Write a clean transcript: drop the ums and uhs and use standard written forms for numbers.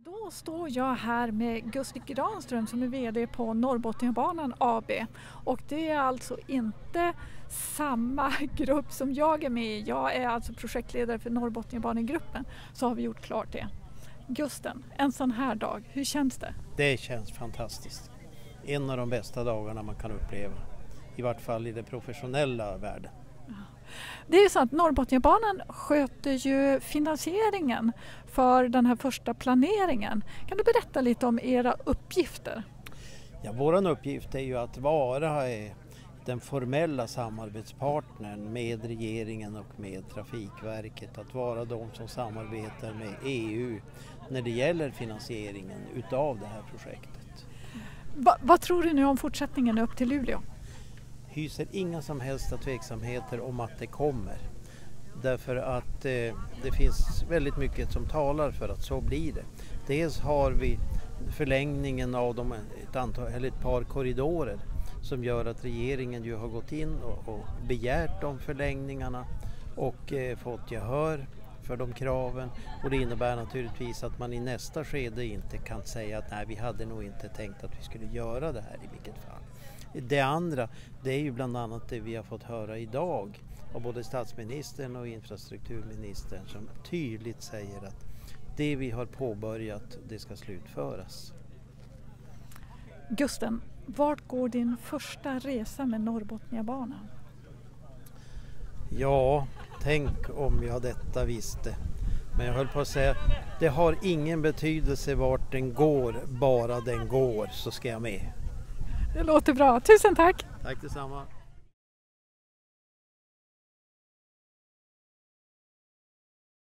Då står jag här med Gustav Granström som är VD på Norrbotniabanan AB. Och det är alltså inte samma grupp som jag är med i. Jag är alltså projektledare för Norrbotniabanegruppen. Så har vi gjort klart det. Gusten, en sån här dag, hur känns det? Det känns fantastiskt. En av de bästa dagarna man kan uppleva. I vart fall i det professionella världen. Det är ju så att Norrbotniabanan sköter ju finansieringen för den här första planeringen. Kan du berätta lite om era uppgifter? Ja, våran uppgift är ju att vara den formella samarbetspartnern med regeringen och med Trafikverket. Att vara de som samarbetar med EU när det gäller finansieringen utav det här projektet. Vad tror du nu om fortsättningen upp till Luleå? Hyser inga som helst tveksamheter om att det kommer. Därför att det finns väldigt mycket som talar för att så blir det. Dels har vi förlängningen av ett par korridorer som gör att regeringen ju har gått in och begärt de förlängningarna och fått gehör för de kraven. Och det innebär naturligtvis att man i nästa skede inte kan säga att nej, vi hade nog inte tänkt att vi skulle göra det här i vilket fall. Det andra, det är ju bland annat det vi har fått höra idag av både statsministern och infrastrukturministern som tydligt säger att det vi har påbörjat, det ska slutföras. Gusten, vart går din första resa med Norrbotniabanan? Ja, tänk om jag detta visste. Men jag höll på att säga, det har ingen betydelse vart den går, bara den går så ska jag med. Det låter bra. Tusen tack! Tack detsamma!